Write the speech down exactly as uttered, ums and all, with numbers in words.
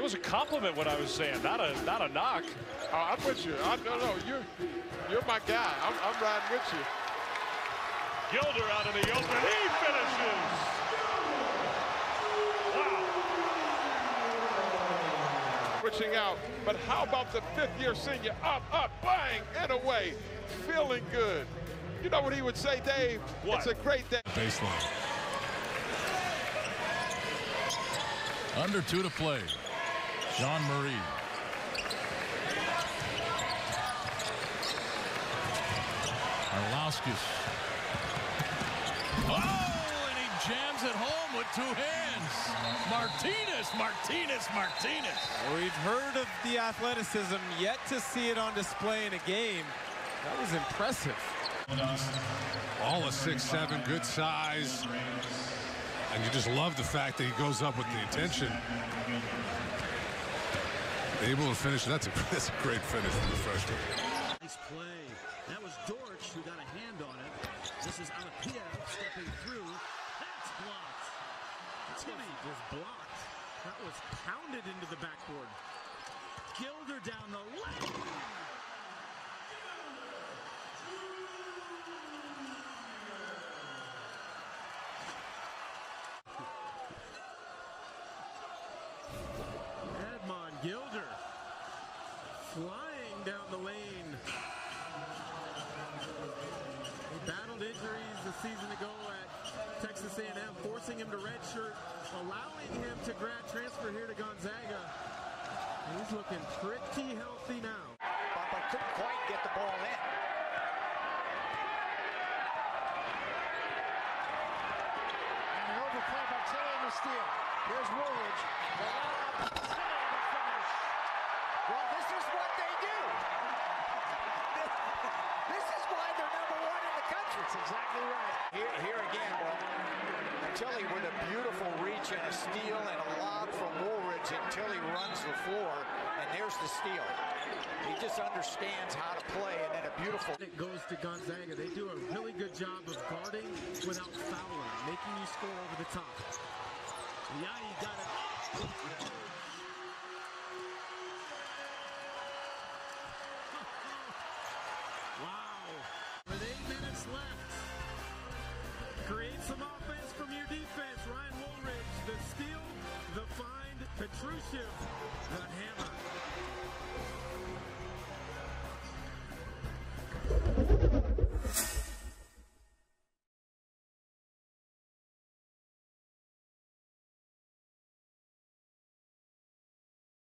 was a compliment what I was saying, not a not a knock. Oh, I'm with you. I no no you're you're my guy. I'm I'm riding with you. Gilder out of the open. He finishes. Wow. Switching out. But how about the fifth-year senior? Up, up, bang, and away. Feeling good. You know what he would say, Dave? What? It's a great day. Baseline. Under two to play. Jean-Marie. Arlauskas. Oh, and he jams it home with two hands. Martinez, Martinez, Martinez. We've heard of the athleticism, yet to see it on display in a game. That was impressive. All a six seven, good size. And you just love the fact that he goes up with the intention. Able to finish. That's a, that's a great finish for the freshman. Nice play. That was Dortch who got a hand on it. This is Alapia stepping through. That's blocked. Timmy was blocked. That was pounded into the backboard. Gilder down the lane. Edmond Gilder flying down the lane. He battled injuries a season ago at Texas A and M, forcing him to redshirt, allowing him to grad transfer here to Gonzaga. He's looking pretty healthy now. But couldn't quite get the ball in. And an overplay by Tilly in the steal. Here's Woolridge. Well, this is what they do. This is why they're number one in the country. That's exactly right. Here, here again, well, Tilly with a beautiful reach and a steal and a lob from Woolridge, and Tilly runs the floor, and there's the steal. He just understands how to play, and then a beautiful. It goes to Gonzaga. They do a really good job of guarding without fouling, making you score over the top. Yanni got it. Wow. With eight minutes left. Create some offense from your defense. Ryan Woolridge, the steal, the find, Petrushev, the hammer.